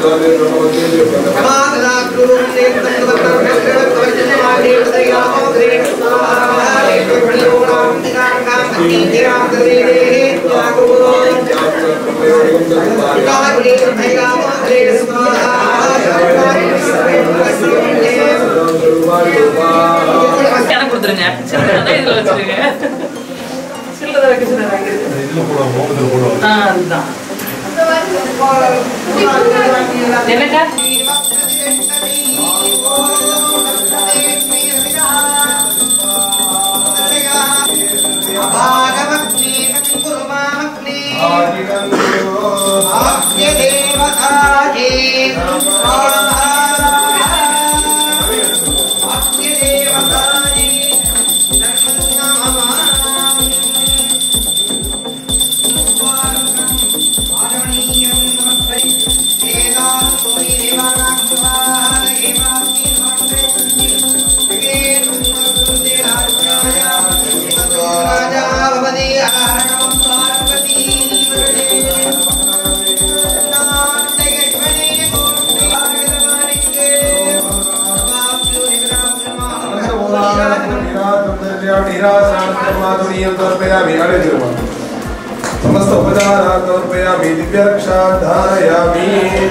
S2: மாதா குரு நேத்தம் வர்த்தம் கவச்சன மாதே உதயாமோ தேவ ஸ்வாஹா பிரம்மணோராம் திகாரம் திகாரம் தேவே யாகுரோ காயத்ரி பைகாமோ தேவ ஸ்வாஹா எனக்கு கொடுத்துருங்க சில்லறை இதுல வச்சிருங்க சில்லறை வைக்க சொன்னாங்க இதுல போடுவோம் ஆ அதுதான் என்னக்கா ஆகமக்னி குருமாமக்னி ஆக்ய தேவதாயே
S7: समस्त उपचारान् समर्पयामि दिव्यरक्षां धारयामि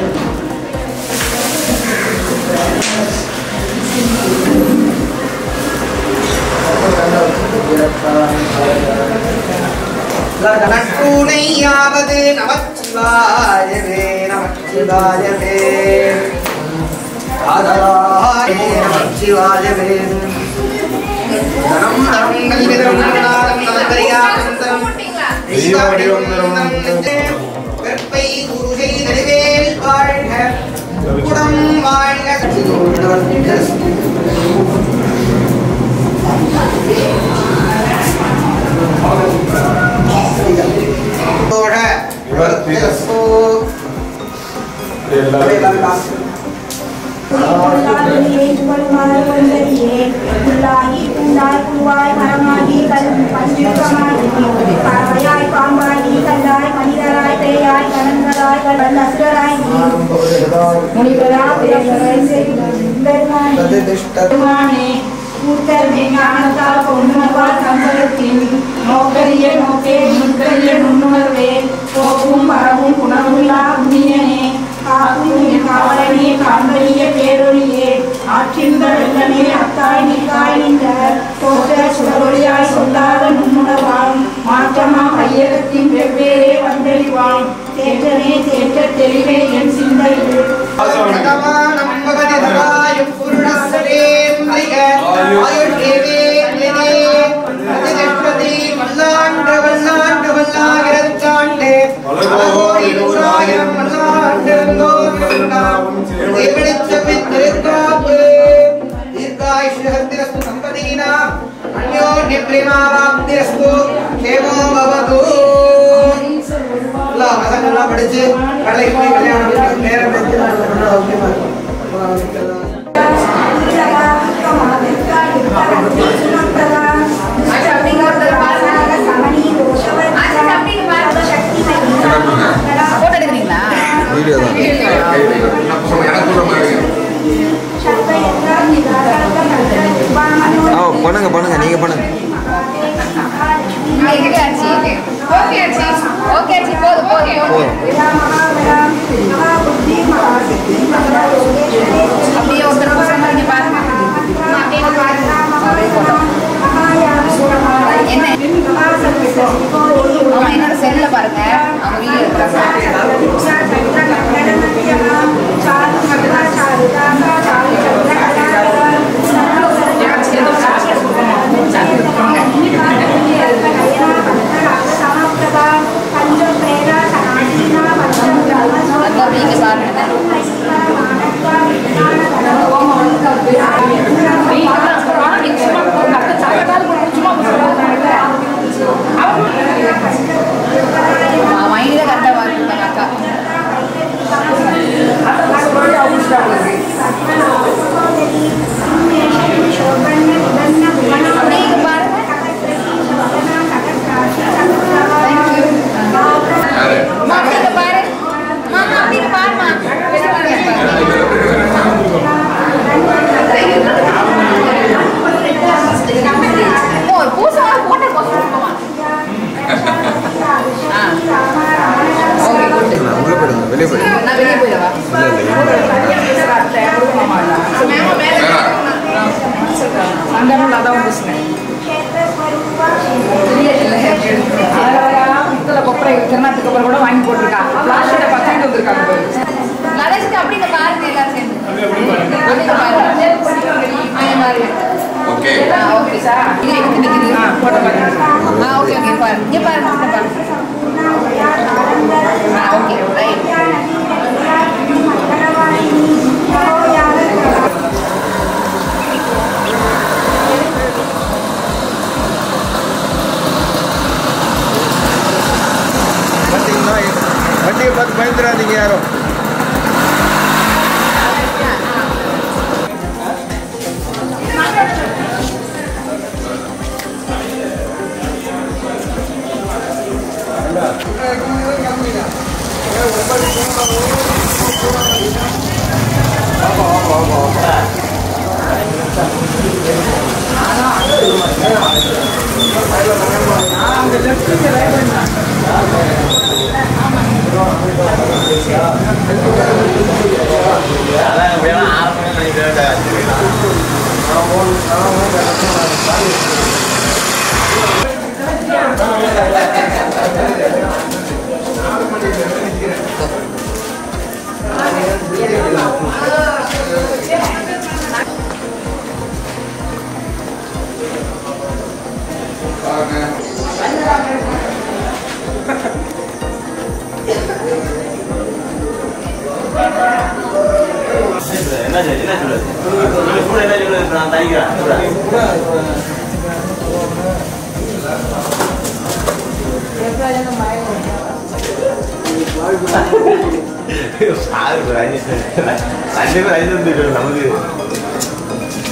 S2: लक्ष्मणैयावदे नमः शिवाय वे नमः शिवाय वे आधाराय नमः शिवाय वे धनं धनं कल्पितं नादं नलकरियानन्तरं ईश्वरवन्दनं कर्पै गुरुजै दरिवेल வாழ்க குடம் வாழ்க
S7: எல்லாரும்
S5: மாறுவந்தரியே புல்லாகி பூண்டாய் பூவாய் மரமாகி கல் பஞ்சுகமாகி பறவையாய் பாம்பாகி கல்லாய் மனிதராய் பேயாய் கணங்களாய் கடல் அசுரராய் முனிவராய் பெருமானே கூட்டல் ஞானத்தால் பொன்னுணர்வால் சம்பளத்தின் நோக்கரிய நோக்கே நுண்கரிய நுண்ணுணர்வே போக்கும் மரமும் உணவுள்ளா புண்ணியனே காக்கும் என் காவலனே காண்பறிய பேரொழியே ஆற்றிந்த வெள்ளனே அத்தாய் நிற்காய் நின்ற தோற்ற சுடரொழியாய் சொல்லாத நுண்ணுணர்வான் மாற்றமா கையகத்தின் வெவ்வேறே வந்தெளிவான் தேற்றனே தேற்ற தெளிவே என் சிந்தையில்
S2: படிச்சு கடைக்கு போய் கல்யாணம் நேரம் பண்ணுங்க பண்ணுங்க நீங்க பண்ணுங்க
S3: அப்படியே ஒரு தடவை சொன்னாங்க பாருங்க என்ன என்னோட செல்ல பாருங்க அவங்க வீடியோ மைண்ட கரெக்டா பாருங்க அக்கா திருநாட்டுக்கு அப்புறம் கூட வாங்கி போட்டிருக்காங்க பசங்க வந்துருக்காங்க அப்படிங்க பாருங்க எல்லாரும்
S6: ஓகே
S3: ஓகே சார் இது எதுக்கு நிக்குது போட்டோ பாருங்க ஆ ஓகே ஓகே பாருங்க இங்க பாருங்க ஆ ஓகே ரைட்
S7: வண்டியை பார்த்து பயந்துடாதீங்க யாரும்
S8: என்ன சொல்லு என்ன சொல்லு கூட என்ன சொல்லு நான் தைக்கிறேன் சார் அஞ்சு பேர் ஐந்து நமக்கு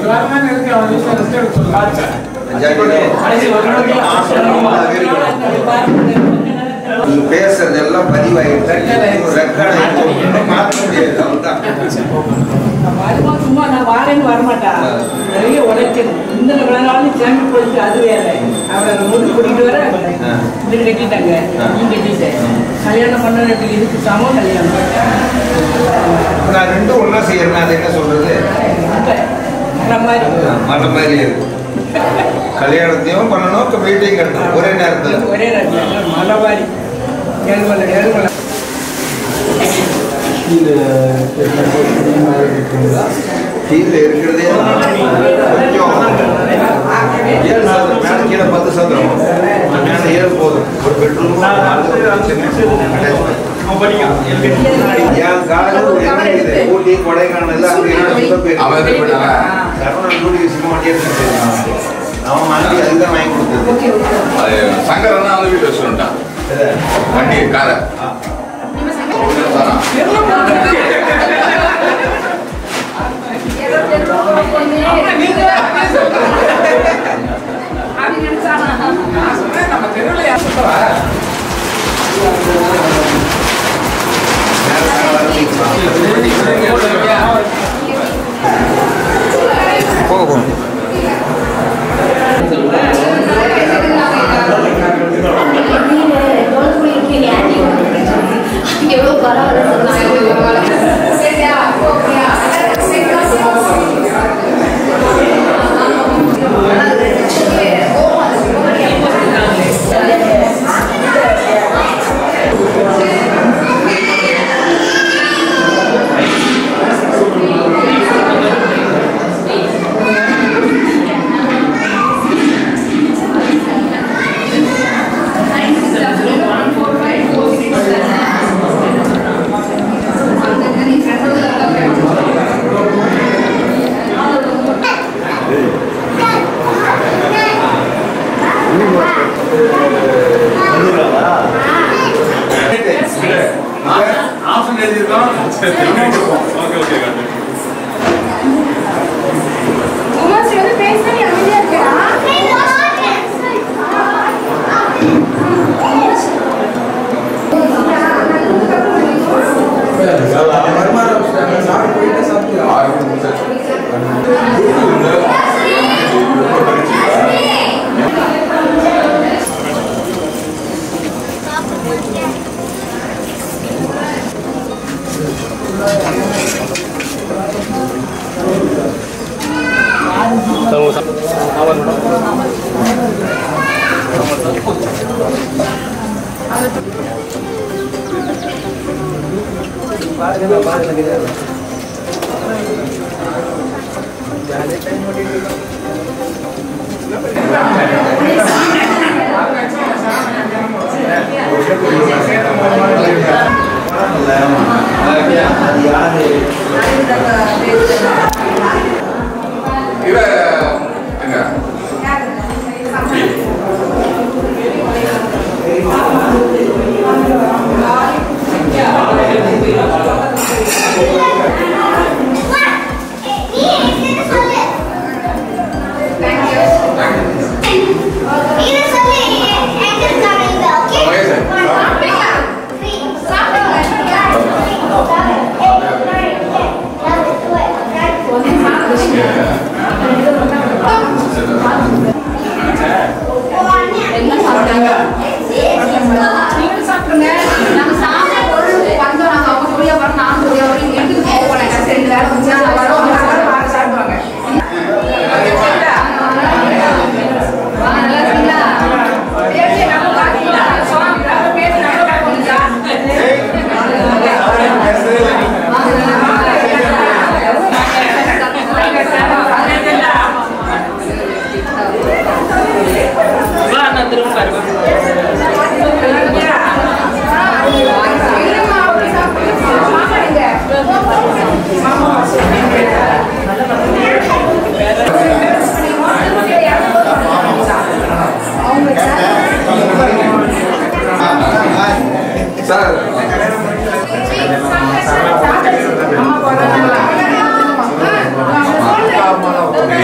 S7: நீங்க பேசுறது எல்லாம் பதிவாயிட்டு ரெக்கார்ட் ஆயிட்டு மாற்ற முடியாது.
S5: வருமா சும்மா நான் வாரேன்னு வரமாட்டா, நிறைய உழைக்கணும். இந்த நாளும் சேம்பி போயிட்டு அது வேற. அவரை முடிவு கூட்டிட்டு வர வீடு கட்டிட்டாங்க. நீங்க கட்டிட்டு கல்யாணம் பண்ண இதுக்கு சமம் கல்யாணம்.
S7: நான் ரெண்டும் ஒன்னா செய்யறேன். அது என்ன சொல்றது,
S5: மாதிரி
S7: மன மாதிரி இருக்கு. கல்யாணத்தையும் பண்ணணும், வீட்டையும் கட்டணும் ஒரே நேரத்தில்.
S5: ஒரே நேரத்தில் மலை மாதிரி ஏழுமலை ஏழுமலை
S7: கீழே இருக்கிறதே கொஞ்சம் ஏழு சதுரம், மேலே கீழே பத்து சதுரம், மேலே ஏழு போதும். ஒரு பெட்ரூம் என் காலையில் ஒரு என்ன இருக்குது, ஊட்டி கொடைக்கானல் அவன் வண்டி அதுதான் வாங்கி கொடுத்தது.
S4: சங்கரன் தான் வந்து வீட்டு வச்சுட்டான் வண்டி காரை
S2: போக போகும்.
S9: எவ்வளோ பரவாயில்ல சொன்னாங்க. சரியா ஓகேயா
S4: சார்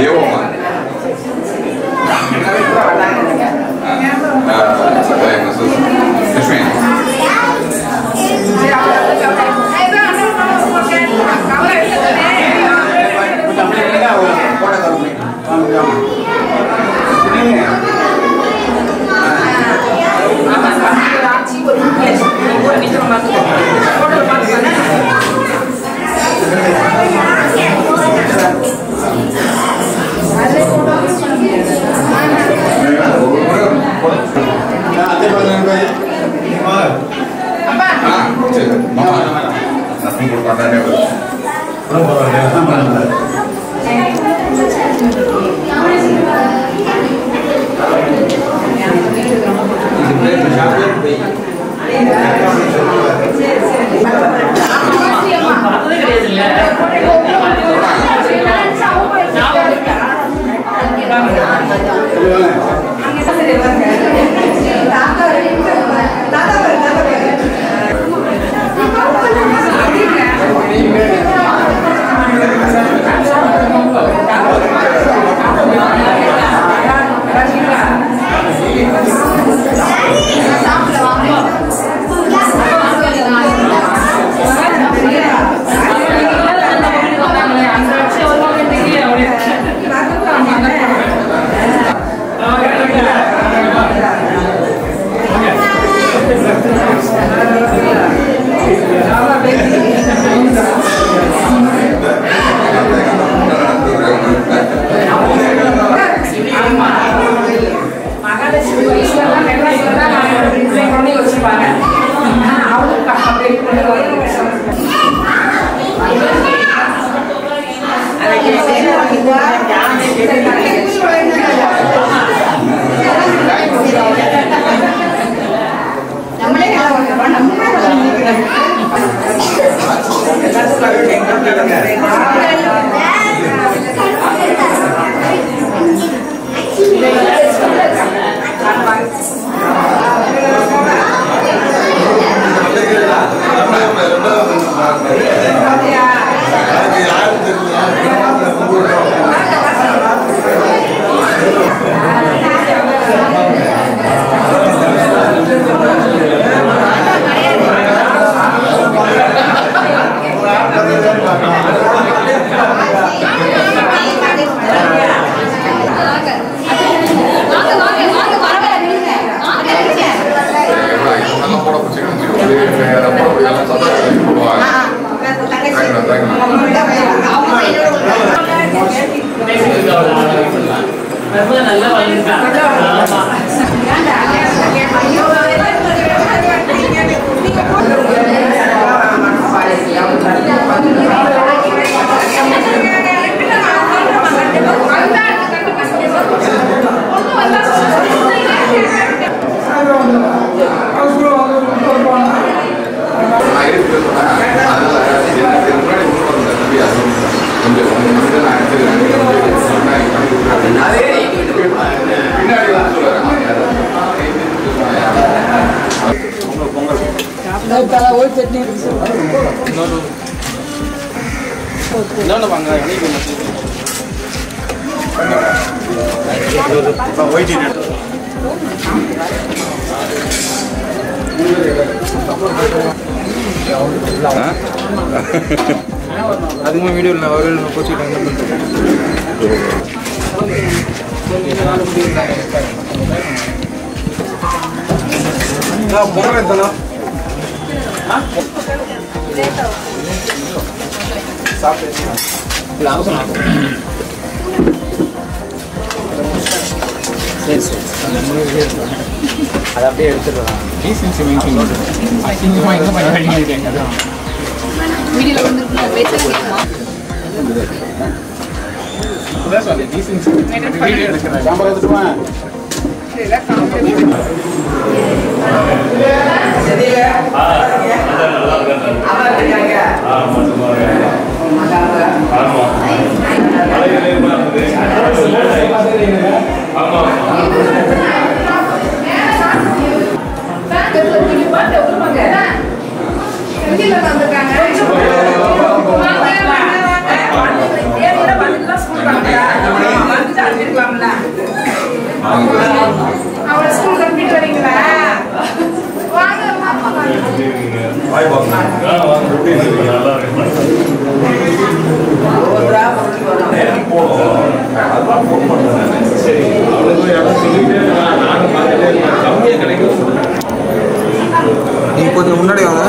S2: அதுக்கு வீடியோ நான் அவர்கள் போச்சுட்டாங்க போறேன் சரி சரி அதை அப்படியே எடுத்துடலாம் டீசன்சி மெயின்டைன் அசிங்கமாக எங்கே பண்ண வேண்டிய இருக்கேன்
S3: வீடியோல வந்து பேசுறீங்களா
S2: அதான் சொல்லி டீசன்சி வீடியோ எடுக்கிறேன் கேமரா எடுத்துட்டுவேன்
S1: அவளை ஸ்கூல் கம்பிட்டு வரீங்களா
S2: நீ கொஞ்சம் முன்னாடி வாங்க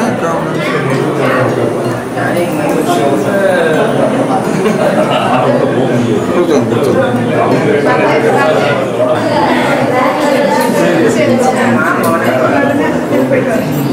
S1: சரி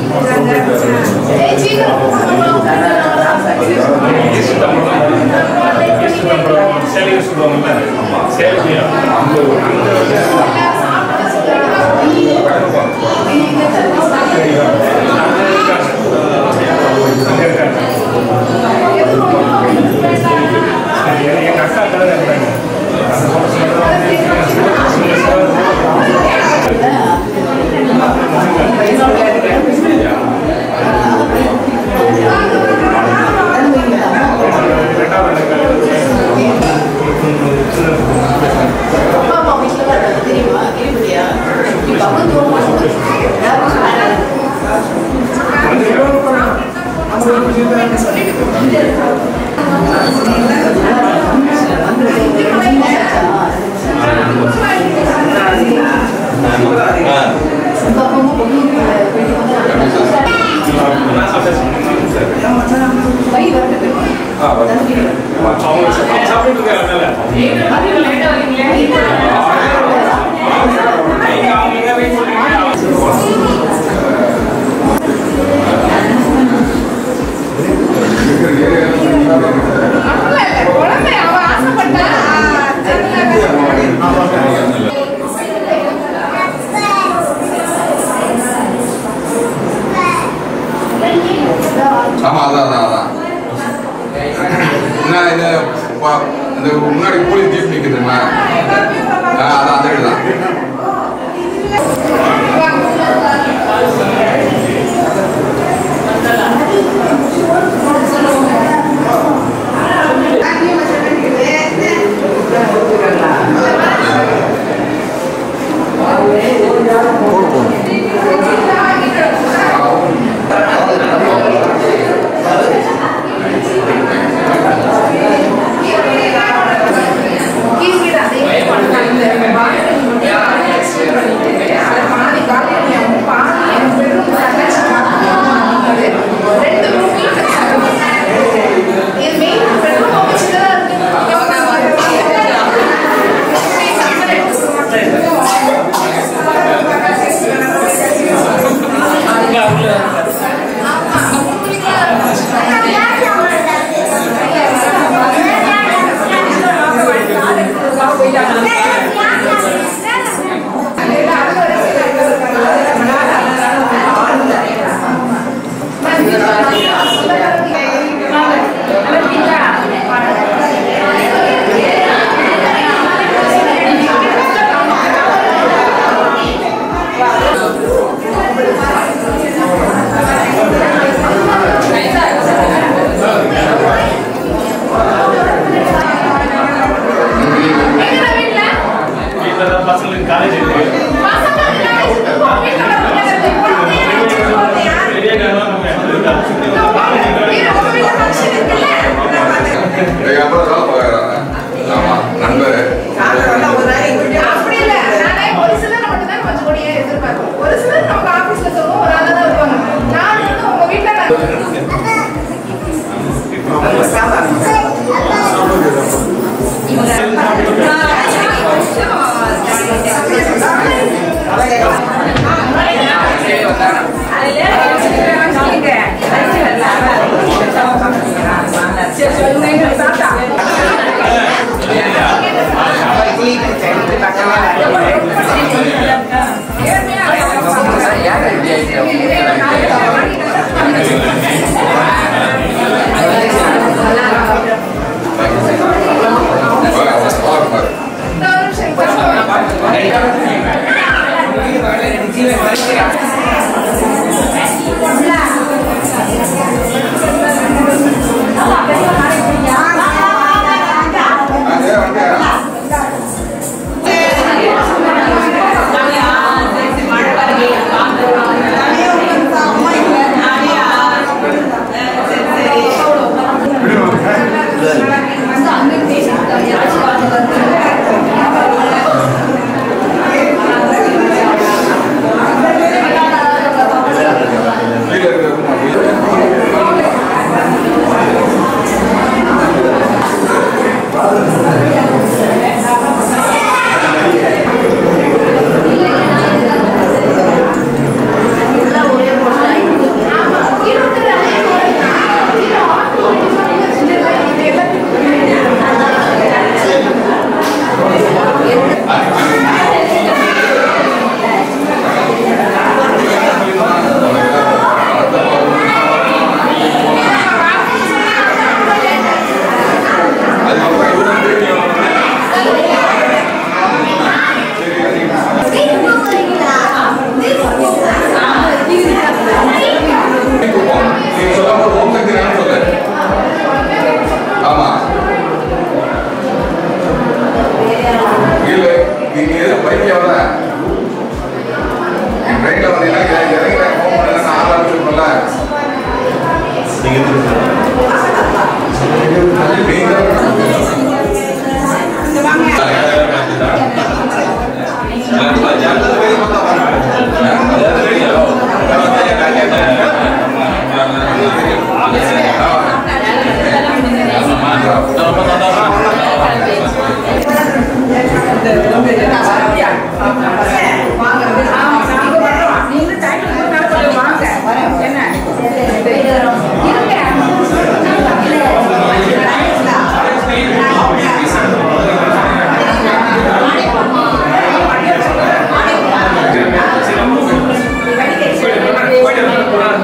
S7: ஆமா அதான் அதான் அதான் என்ன இந்த இந்த முன்னாடி போலீஸ் ஜீப் நிற்குதுங்களா அதான் அந்த வீடு தான்
S1: பாதி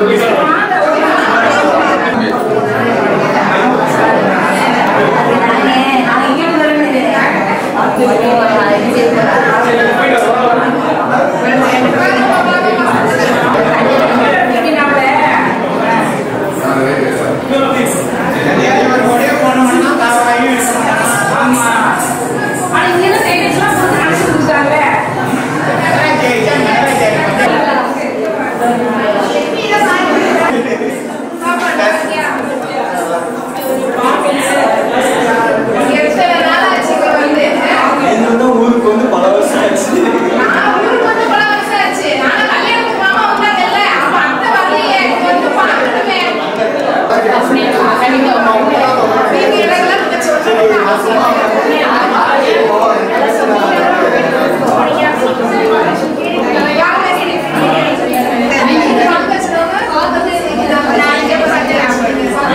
S3: Gracias.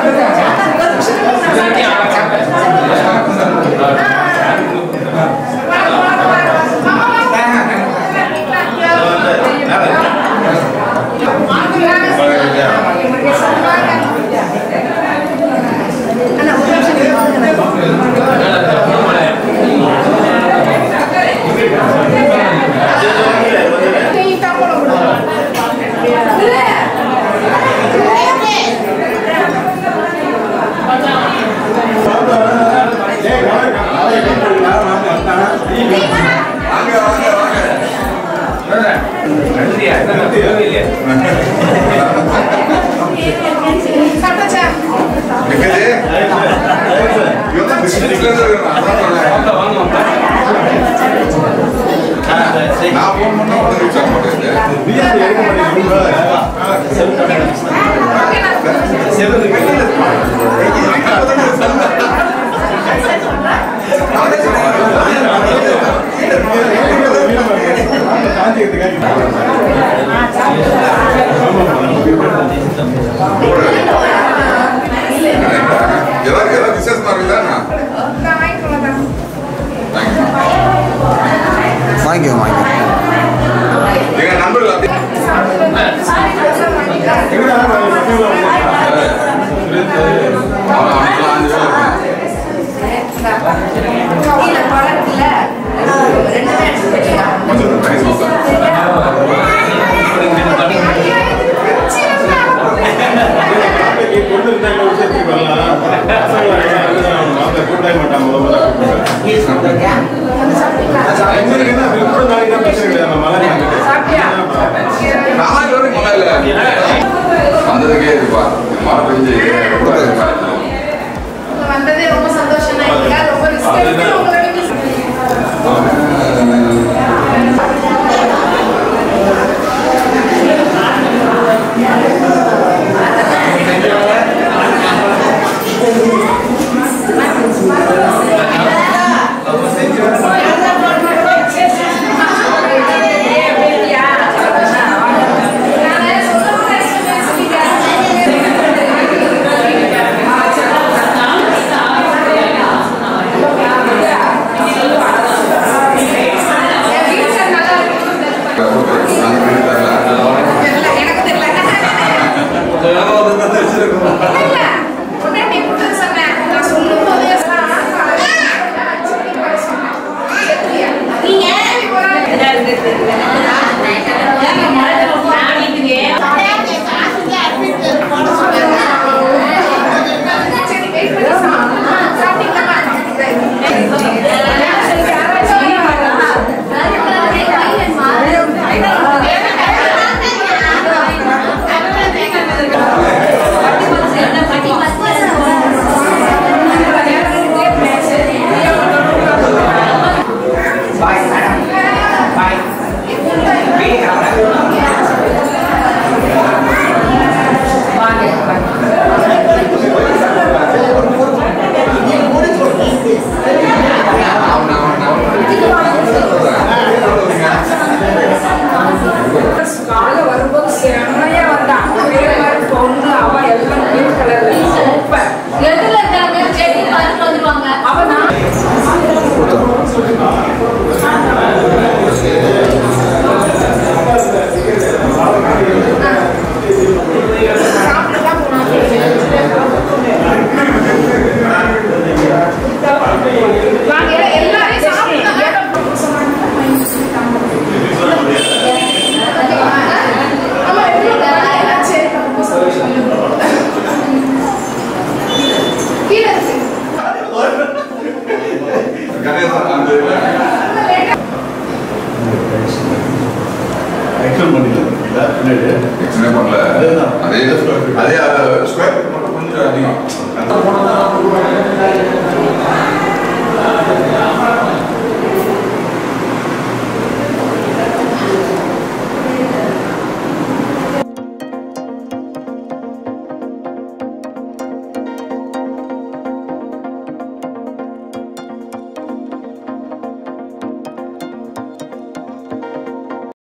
S7: அதே ஸ்கொயர் மட்டும் கொஞ்சம் அதிகம்